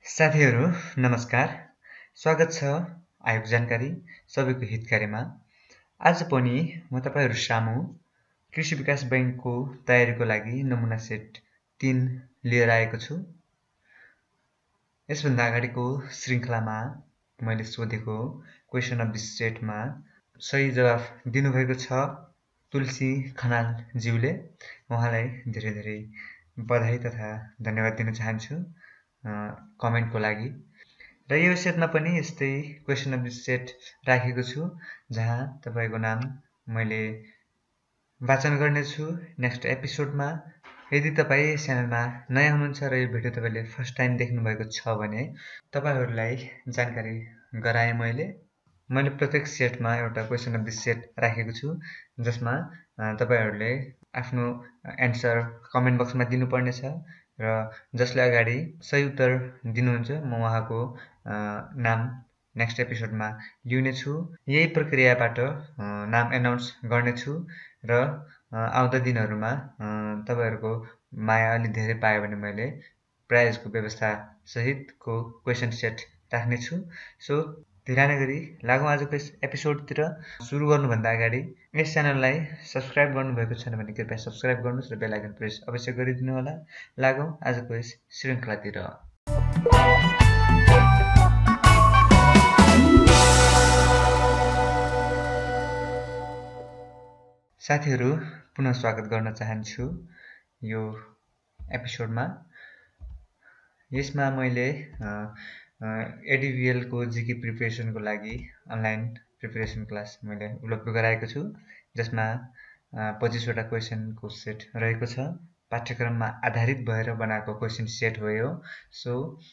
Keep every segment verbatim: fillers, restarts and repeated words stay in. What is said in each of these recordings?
साथीहरू नमस्कार। स्वागत छ आयोग जानकारी सबैको हितकारीमा। आज पनि म तपाईहरु सामु कृषि विकास बैंकको तयारीको लागि नमुना सेट तीन लिएर आएको छु। यसभन्दा अगाडिको श्रृंखलामा मैले सोधेको क्वेशन अफ दिस सेटमा सही जवाफ दिनुभएको छ तुलसी खनाल ज्यूले। उहाँलाई धेरै धेरै बधाई तथा धन्यवाद दिन चाहन्छु कमेन्टको लागि। र यो सेटमा पनि यस्तै क्वेशन अफ दिस सेट राखेको छु जहाँ तपाईको नाम मैले वाचन गर्नेछु नेक्स्ट एपिसोडमा। यदि तपाई यस च्यानलमा नयाँ हुनुहुन्छ र यो भिडियो तपाईले फर्स्ट टाइम देख्नु भएको छ भने तपाईहरुलाई जानकारी गराए मैले मैले प्रत्येक सेटमा एउटा क्वेशन अफ दिस सेट राखेको छु जसमा तपाईहरुले आफ्नो एन्सर कमेन्ट बक्समा दिनुपर्ने छ र जसले अगाडि सही उत्तर दिनुहुन्छ म उहाँको नाम नेक्स्ट एपिसोडमा लिउने छु। यही प्रक्रियाबाट नाम एनाउन्स गर्ने छु र आउँदा दिनहरुमा तपाईहरुको माया अलि धेरै पाए भने मैले प्राइजको व्यवस्था सहितको क्वेशन सेट राख्ने छु। सो धिराना गरी लागौं आजको यस एपिसोडतिर। सुरु गर्नुभन्दा अगाडि यस च्यानललाई सब्स्क्राइब गर्नुभएको छैन भने कृपया सब्स्क्राइब गर्नुस् र बेल आइकन प्रेस अवश्य गरिदिनु होला। लागौं आजको यस श्रृंखलातिर। साथीहरु पुनः स्वागत गर्न चाहन्छु यो एपिसोडमा। यसमा मैले एडीभीएल को जीके प्रिपरेसनको लागि अनलाइन प्रिपरेसन क्लास मैले उपलब्ध गराएको छु जसमा पच्चीस वटा क्वेशनको सेट रहेको छ। पाठ्यक्रममा आधारित भएर बनाएको क्वेशन सेट हो यो। सो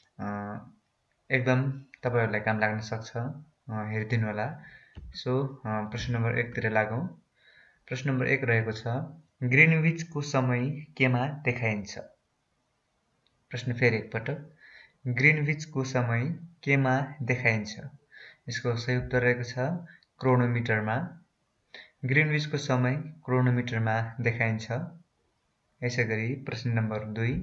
एकदम तपाईहरुलाई काम लाग्न सक्छ, हेरिदिनु होला। सो प्रश्न नम्बर एक तिर लागौं। प्रश्न नम्बर एक रहेको छ ग्रीनविच को समय केमा देखाइन्छ? प्रश्न फेरि एकपटक ग्रीनविच को समय केमा देखाइन्छ? यसको सही उत्तर रहेको छ क्रोनोमिटरमा। ग्रीनविच को समय क्रोनोमिटरमा देखाइन्छ। यसैगरी प्रश्न नम्बर दुई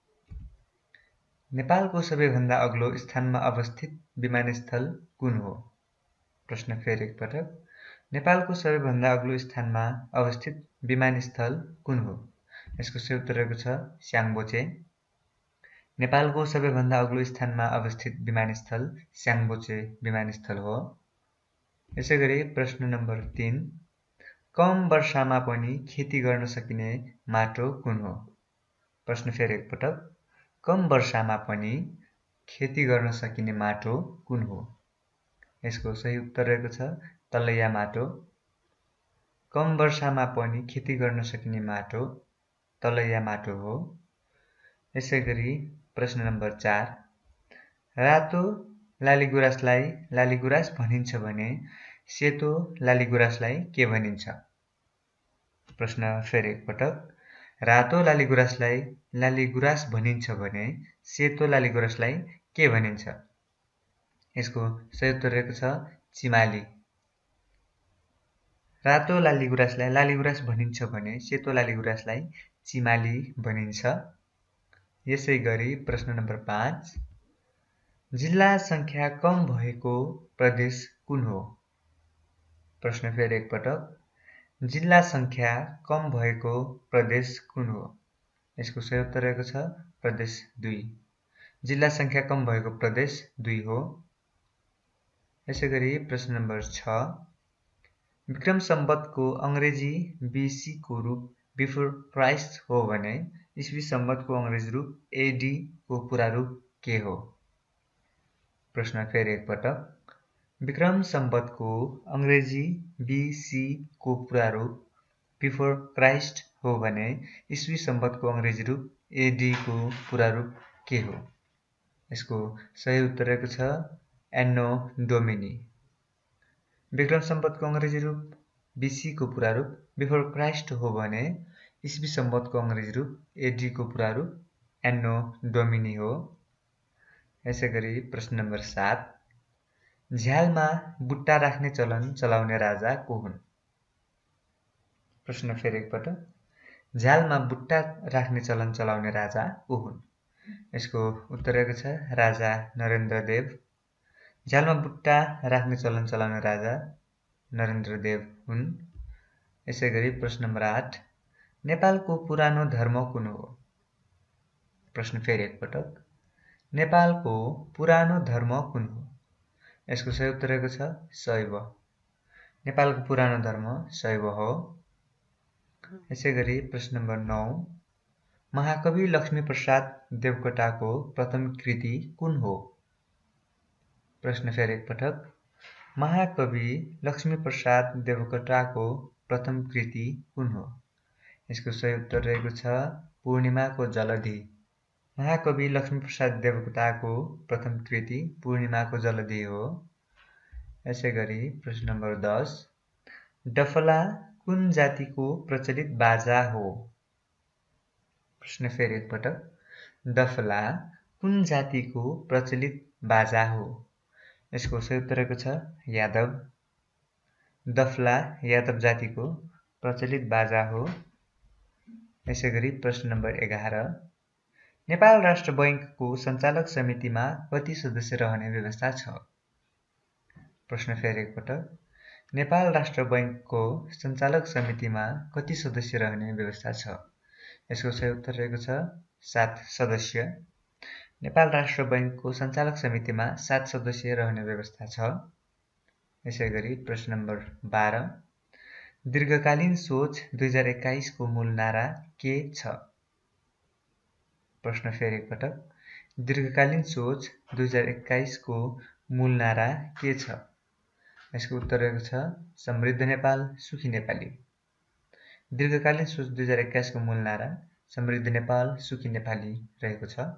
नेपालको सबैभन्दा अग्लो स्थानमा अवस्थित विमानस्थल कुन हो? प्रश्न फेरि एकपटक नेपालको सबैभन्दा अग्लो स्थानमा अवस्थित विमानस्थल कुन हो? यसको सही उत्तर रहेको छ स्याङबोचे। नेपालको सबैभन्दा अग्लो स्थानमा अवस्थित विमानस्थल स्याङबोचे विमानस्थल हो। यसैगरी प्रश्न नम्बर तीन कम वर्षामा पनि खेती गर्न सकिने माटो कुन हो? प्रश्न फेरि एकपटक कम वर्षामा पनि खेती गर्न सकिने माटो कुन हो? यसको सही उत्तर रहेको छ तलैया माटो। कम वर्षामा पनि खेती गर्न सकिने माटो तलैया माटो हो। यसैगरी प्रश्न नम्बर चार रातो लालीगुराँसलाई लालीगुराँस भनिन्छ भने सेतो लालीगुराँसलाई के भनिन्छ? प्रश्न फेरि एकपटक रातो लालीगुराँसलाई लालीगुराँस भनिन्छ भने सेतो लालीगुराँसलाई के भनिन्छ? यसको सही उत्तर रहेको छ चिमाली। रातो लालीगुराँसलाई लालीगुराँस भनिन्छ भने सेतो लालीगुराँसलाई चिमाली भनिन्छ। यसैगरी प्रश्न नम्बर पाँच जिल्ला संख्या कम भएको प्रदेश कुन हो? प्रश्न फेरि एकपटक जिल्ला संख्या कम भएको प्रदेश कुन हो? यसको सही उत्तर रहेको छ प्रदेश दुई। जिल्ला संख्या कम भएको प्रदेश दुई हो। यसैगरी प्रश्न नम्बर छ विक्रम सम्वतको अंग्रेजी बीसी को रूप बिफोर क्राइस्ट हो भने ईस्वी सम्वतको अंग्रेजी रूप एडी को पूरा रूप के हो? प्रश्न फेरि एकपटक विक्रम सम्वतको अंग्रेजी बीसी को पूरा रूप बिफोर क्राइस्ट हो भने ईस्वी सम्वतको अंग्रेजी रूप एडी को पूरा रूप के हो? यसको सही उत्तर रहेको छ एन्नो डोमिनी। विक्रम सम्वतको अंग्रेजी रूप बीसी को पूरा रूप बिफोर क्राइस्ट हो भने ईस्वी सम्वतको अंग्रेजी रूप एडी को पूरा रूप एन्नो डोमिनी हो। यसैगरी प्रश्न नम्बर सात झ्यालमा बुट्टा राख्ने चलन चलाउने राजा को हुन्? प्रश्न फेरि एकपटक झ्यालमा बुट्टा राख्ने चलन चलाउने राजा को हुन्? यसको उत्तर रहेको छ राजा नरेन्द्रदेव। झ्यालमा बुट्टा राख्ने चलन चलाउने राजा नरेन्द्रदेव हुन्। यसै गरी प्रश्न नम्बर आठ, नेपालको पुरानो धर्म कुन हो? प्रश्न फेरि एकपटक, नेपालको पुरानो धर्म कुन हो? यसको सही उत्तर रहेको छ शैव। नेपालको पुरानो धर्म शैव हो। यसै गरी प्रश्न नम्बर नौ, महाकवि लक्ष्मीप्रसाद देवकोटाको प्रथम कृति कुन हो? प्रश्न फेरि एकपटक, महाकवि लक्ष्मीप्रसाद देवकोटाको प्रथम कृति कुन हो? यसको सही उत्तर रहेको छ पूर्णिमाको जलधि। महाकवि लक्ष्मीप्रसाद देवकोटाको प्रथम कृति पूर्णिमाको जलधि हो। यसै गरी प्रश्न नम्बर दस, डफला कुन जातिको प्रचलित बाजा हो? प्रश्न फेरि एकपटक, डफला कुन जातिको प्रचलित बाजा हो? यसको सही उत्तर रहेको छ यादव। डफला यादव जातिको प्रचलित बाजा हो। यसै गरी प्रश्न नम्बर एघार, नेपाल राष्ट्र बैङ्कको सञ्चालक समितिमा कति सदस्य रहने व्यवस्था छ? प्रश्न फेरि एकपटक, नेपाल राष्ट्र बैङ्कको सञ्चालक समितिमा कति सदस्य रहने व्यवस्था छ? यसको सही उत्तर रहेको छ सात सदस्य। नेपाल राष्ट्र बैङ्कको सञ्चालक समितिमा सात सदस्य रहने व्यवस्था छ। यसै गरी प्रश्न नम्बर बाह्र, दीर्घकालीन सोच दुई हजार एक्काइसको मूल नारा के छ? प्रश्न फेरि एकपटक, दीर्घकालीन सोच दुई हजार एक्काइसको मूल नारा के छ? यसको उत्तर रहेको छ समृद्ध नेपाल सुखी नेपाली। दीर्घकालीन सोच दुई हजार एक्काइसको मूल नारा समृद्ध नेपाल सुखी नेपाली रहेको छ।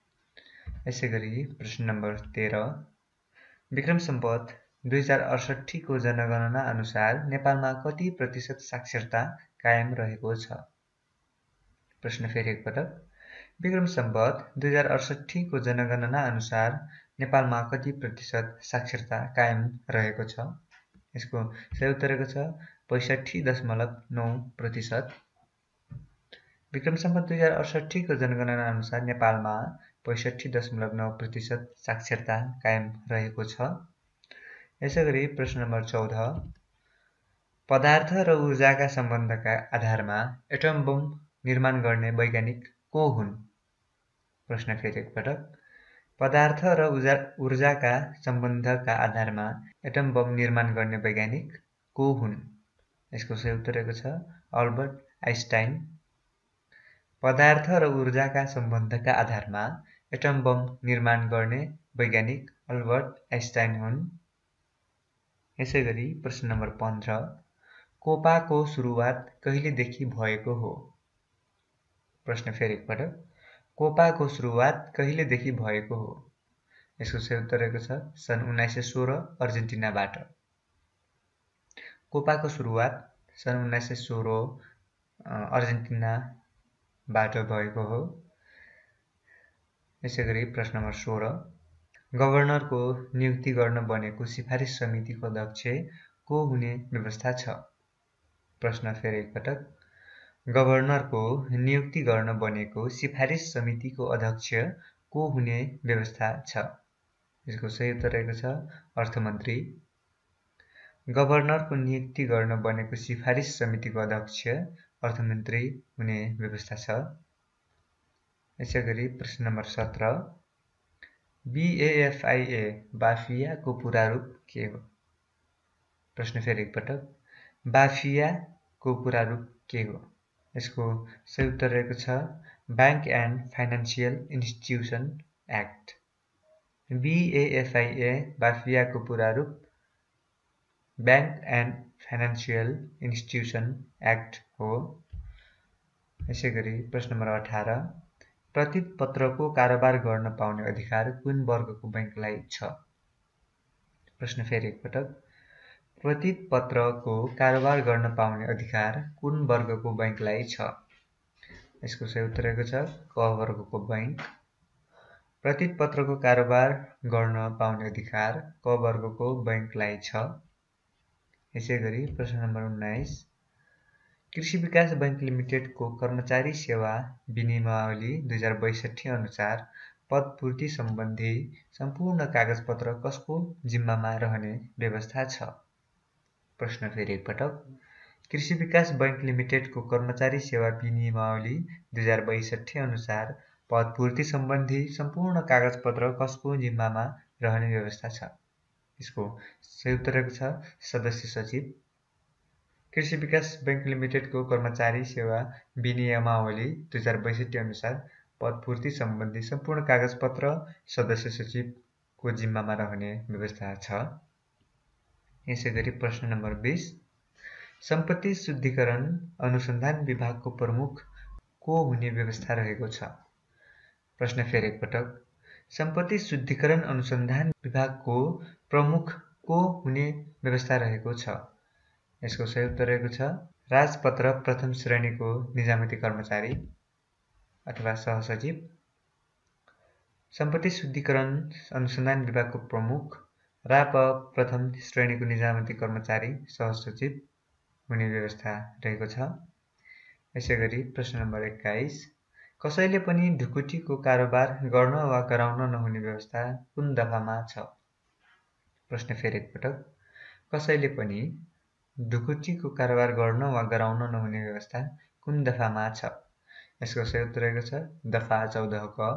यसै गरी प्रश्न नम्बर तेह्र, विक्रम सम्वत दुई हजार अडसट्ठीको जनगणना अनुसार नेपालमा कति प्रतिशत साक्षरता कायम रहेको छ? प्रश्न फेरि एकपटक, विक्रम सम्वत दुई हजार अडसट्ठीको जनगणना अनुसार नेपालमा कति प्रतिशत साक्षरता कायम रहेको छ? यसको सही उत्तर रहेको छ पैँसठी दशमलव नौ प्रतिशत। विक्रम सम्वत दुई हजार अडसट्ठीको जनगणना अनुसार नेपालमा पैँसठी दशमलव नौ प्रतिशत साक्षरता कायम रहेको छ। यसै गरी प्रश्न नम्बर चौध, पदार्थ र ऊर्जाका सम्बन्धका आधारमा एटम बम निर्माण गर्ने वैज्ञानिक को हुन्? प्रश्न फेरि एकपटक, पदार्थ र ऊर्जाका सम्बन्धका आधारमा एटम बम निर्माण गर्ने वैज्ञानिक को हुन्? यसको सही उत्तर रहेको छ अल्बर्ट आइन्स्टाइन। पदार्थ र ऊर्जाका सम्बन्धका आधारमा एटम बम निर्माण गर्ने वैज्ञानिक अल्बर्ट आइन्स्टाइन हुन्। यसै गरी प्रश्न नम्बर पन्ध्र, कोपाको सुरुवात कहिलेदेखि भएको हो? प्रश्न फेरि एकपटक, कोपाको सुरुवात कहिलेदेखि भएको हो? यसको सही उत्तर रहेको छ सन् उन्नाइस सय सोह्र अर्जेन्टिनाबाट। कोपाको सुरुवात सन् उन्नाइस सय सोह्र अर्जेन्टिनाबाट भएको हो। यसै गरी प्रश्न नम्बर सोह्र, गभर्नरको नियुक्ति गर्न बनेको सिफारिस समितिको अध्यक्ष को हुने व्यवस्था छ? प्रश्न फेरि एकपटक, गभर्नरको नियुक्ति गर्न बनेको सिफारिस समितिको अध्यक्ष को हुने व्यवस्था छ? यसको सही उत्तर रहेको छ अर्थमन्त्री। गभर्नरको नियुक्ति गर्न बनेको सिफारिस समितिको अध्यक्ष अर्थमन्त्री हुने व्यवस्था छ। यसै गरी प्रश्न नम्बर सत्र, बीएएफआईए बाफियाको पूरा रूप के हो? प्रश्न फेरि एकपटक, बाफियाको पूरा रूप के हो? यसको सही उत्तर रहेको छ bank and financial institution act. BAFIA बाफियाको पूरा रूप bank and financial institution act हो। यसै गरी प्रश्न नम्बर अठार, प्रतित पत्रको कारोबार गर्न पाउने अधिकार कुन वर्गको बैंकलाई छ? प्रश्न फेरि एकपटक, प्रतित पत्रको कारोबार गर्न पाउने अधिकार कुन वर्गको बैंकलाई छ? यसको सही उत्तर रहेको छ क वर्गको बैंक। प्रतित पत्रको कारोबार गर्न पाउने अधिकार क वर्गको बैंकलाई छ। यसै गरी प्रश्न नम्बर उन्नाइस, कृषि विकास बैंक लिमिटेडको कर्मचारी सेवा विनियमावली दुई हजार बैसठी अनुसार पदपूर्ति सम्बन्धी सम्पूर्ण कागजपत्र कसको जिम्मामा रहने व्यवस्था छ? प्रश्न फेरि एकपटक। कृषि विकास बैंक लिमिटेडको कर्मचारी सेवा विनियमावली दुई हजार बैसठी अनुसार पदपूर्ति सम्बन्धी सम्पूर्ण कागजपत्र कसको जिम्मामा रहने व्यवस्था छ? यसको सही उत्तर रहेको छ सदस्य सचिव। कृषि विकास बैंक लिमिटेडको कर्मचारी सेवा विनियमावली दुई हजार बैसठी अनुसार पदपूर्ति सम्बन्धी सम्पूर्ण कागजपत्र सदस्य सचिवको जिम्मामा रहने व्यवस्था छ। यसै गरी प्रश्न नम्बर बीस, सम्पत्ति शुद्धिकरण अनुसन्धान विभागको प्रमुख को हुने व्यवस्था रहेको छ? प्रश्न फेरि एकपटक। सम्पत्ति शुद्धिकरण अनुसन्धान विभागको प्रमुख को हुने व्यवस्था रहेको छ? यसको सही उत्तर रहेको छ राजपत्र प्रथम श्रेणीको निजामती कर्मचारी अथवा सहसचिव। सम्पत्ति शुद्धिकरण अनुसन्धान विभागको प्रमुख राप प्रथम श्रेणीको निजामती कर्मचारी सहसचिव हुने व्यवस्था रहेको छ। यसै गरी प्रश्न नम्बर एक्काइस, कसैले पनि ढुकुटीको कारोबार गर्न वा गराउन नहुने व्यवस्था कुन दफामा छ? प्रश्न फेरि एकपटक। कसैले पनि ढुकुटीको कारोबार गर्न वा गराउन नहुने व्यवस्था कुन दफामा छ? यसको सही उत्तर रहेको छ दफा चौध क।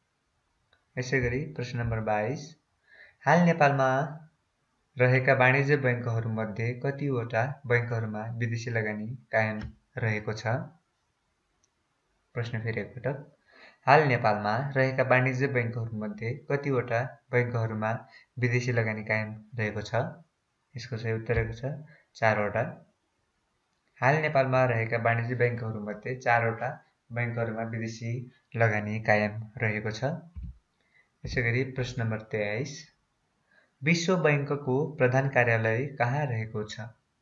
यसै गरी प्रश्न नम्बर बाइस, हाल नेपालमा रहेका वाणिज्य बैंकहरूमध्ये कतिवटा बैंकहरूमा विदेशी लगानी कायम रहेको छ? प्रश्न फेरि एकपटक। हाल नेपालमा रहेका वाणिज्य बैंकहरूमध्ये कतिवटा बैंकहरूमा विदेशी लगानी कायम रहेको छ? यसको सही उत्तर रहेको छ चारवटा। हाल नेपालमा रहेका वाणिज्य बैंकहरूमध्ये चारवटा बैंकहरूमा विदेशी लगानी कायम रहेको छ। यसै गरी प्रश्न नम्बर तेइस, विश्व बैंकको प्रधान कार्यालय कहाँ रहेको छ?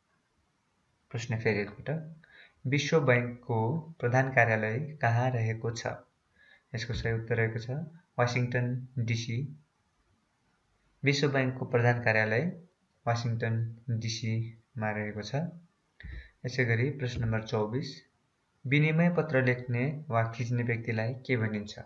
प्रश्न फेरि एकपटक। विश्व बैंकको प्रधान कार्यालय कहाँ रहेको छ? यसको सही उत्तर रहेको छ वाशिङटन डिसी। विश्व बैंकको प्रधान कार्यालय वाशिङटन डिसीमा रहेको छ। यसै गरी प्रश्न नम्बर चौबिस, विनिमय पत्र लेख्ने वा खिच्ने व्यक्तिलाई के भनिन्छ?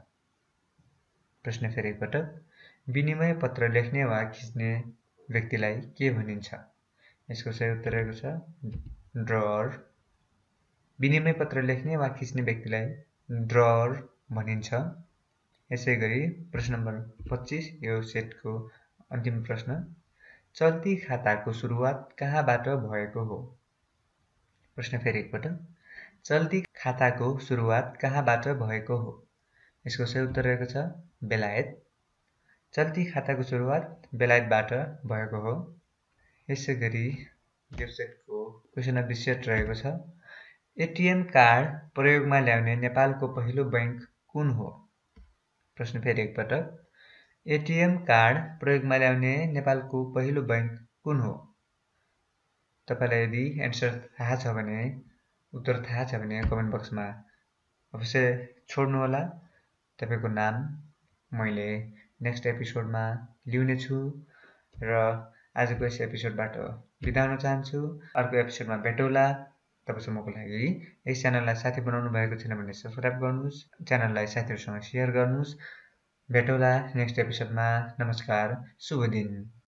प्रश्न फेरि एकपटक। विनिमय पत्र लेख्ने वा खिच्ने व्यक्तिलाई के भनिन्छ? यसको सही उत्तर रहेको छ ड्रअर। विनिमय पत्र लेख्ने वा खिच्ने व्यक्तिलाई ड्रअर भनिन्छ। यसै गरी प्रश्न नम्बर पच्चिस, यो सेटको अन्तिम प्रश्न, चल्ती खाताको सुरुवात कहाँबाट भएको हो? प्रश्न फेरि एकपटक। चल्ती खाताको सुरुवात कहाँबाट भएको हो? यसको सही उत्तर रहेको छ बेलायत। चल्ती खाताको सुरुवात बेलायतबाट भएको हो। यसै गरी यो सेटको क्वेसन अफ द सेट रहेको छ, एटिएम कार्ड प्रयोगमा ल्याउने नेपालको पहिलो बैंक कुन हो? प्रश्न फेरि एकपटक। एटिएम कार्ड प्रयोगमा ल्याउने नेपालको पहिलो बैंक कुन हो? तपाईँलाई यदि एन्सर थाहा छ भने, उत्तर थाहा छ भने कमेन्ट बक्समा अवश्य छोड्नुहोला। तपाईँको नाम मैले नेक्स्ट एपिसोडमा ल्याउने छु र आजको यस एपिसोडबाट बिदा हुन चाहन्छु। अर्को एपिसोडमा भेटौँला। तबसम्मको लागि यस च्यानललाई साथी बनाउनु भएको छैन भने सब्सक्राइब गर्नुहोस्, च्यानललाई साथीहरूसँग सेयर गर्नुहोस्। भेटौँला नेक्स्ट एपिसोडमा। नमस्कार, शुभ दिन।